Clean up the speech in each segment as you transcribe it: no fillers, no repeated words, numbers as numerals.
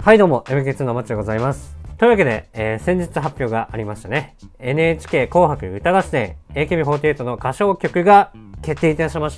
はいどうも、MK2 のまっちでございます。というわけで、先日発表がありましたね。NHK 紅白歌合戦 AKB48 の歌唱曲が決定いたしました。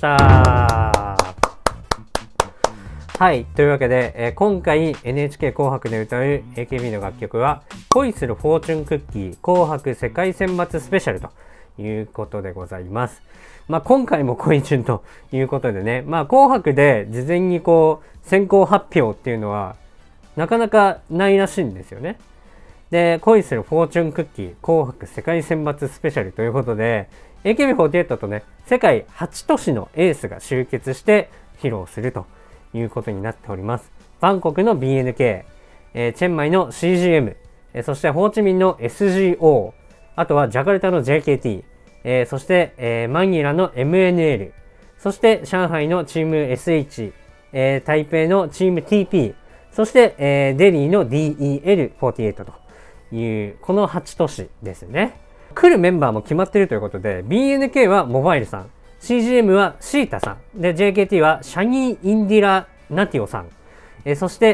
はい。というわけで、今回 NHK 紅白で歌う AKB の楽曲は恋するフォーチュンクッキー紅白世界選抜スペシャルということでございます。今回も恋チュンということでね、紅白で事前に先行発表っていうのはなかなかないらしいんですよね。で、恋するフォーチュンクッキー紅白世界選抜スペシャルということで、AKB48 とね、世界8都市のエースが集結して披露するということになっております。バンコクの BNK、チェンマイの CGM、そしてホーチミンの SGO、あとはジャカルタの JKT、そして、マニラの MNL、そして上海のチーム SH、台北のチーム TP、そして、デリーの DEL48 という、この8都市ですね。来るメンバーも決まっているということで、BNK はモバイルさん、CGM はシータさん、で、JKT はシャニー・インディラ・ナティオさん、そして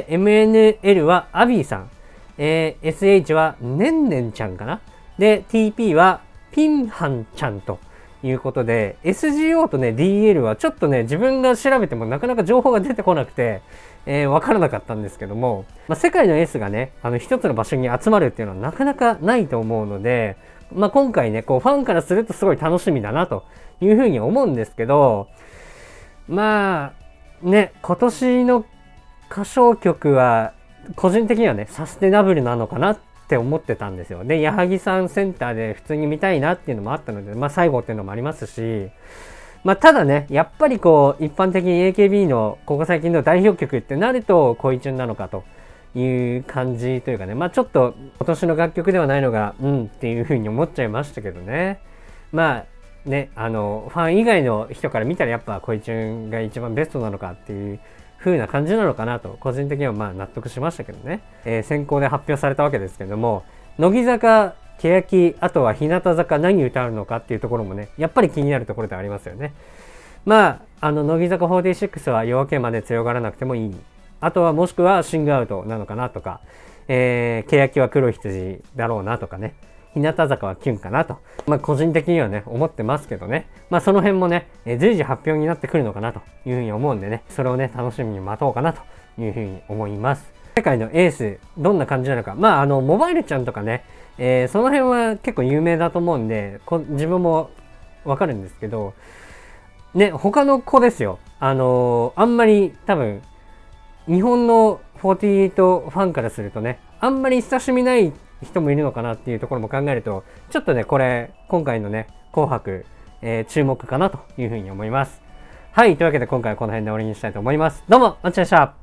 MNL はアビーさん、SH はネンネンちゃんかな。で、TP はピンハンちゃんということで、SGO とね、DL はちょっとね、自分が調べてもなかなか情報が出てこなくて、わからなかったんですけども、世界のエースがね、一つの場所に集まるっていうのはなかなかないと思うので、今回ね、ファンからするとすごい楽しみだなというふうに思うんですけど、今年の歌唱曲は、個人的にはね、サステナブルなのかなって思ってたんですよ。で、矢作さんセンターで普通に見たいなっていうのもあったので、最後っていうのもありますし、ただね、やっぱり一般的に AKB のここ最近の代表曲ってなると恋チュンなのかという感じというかね、ちょっと今年の楽曲ではないのが、っていう風に思っちゃいましたけどね。ファン以外の人から見たらやっぱ恋チュンが一番ベストなのかっていう風な感じなのかなと、個人的には納得しましたけどね。先行で発表されたわけですけども、乃木坂、欅、あとは日向坂何歌うのかっていうところもね、やっぱり気になるところではありますよね。乃木坂46は夜明けまで強がらなくてもいい。あとはもしくはシングアウトなのかなとか、欅は黒い羊だろうなとかね、日向坂はキュンかなと。個人的にはね、思ってますけどね。その辺もね、随時発表になってくるのかなというふうに思うんでね、それをね、楽しみに待とうかなというふうに思います。世界のエース、どんな感じなのか。モバイルちゃんとかね、その辺は結構有名だと思うんで、自分もわかるんですけど、ね、他の子ですよ。あんまり多分、日本の48ファンからするとね、あんまり親しみない人もいるのかなっていうところも考えると、ちょっとね、今回のね、紅白、注目かなというふうに思います。はい、というわけで今回はこの辺で終わりにしたいと思います。どうも、まっちゃんでした。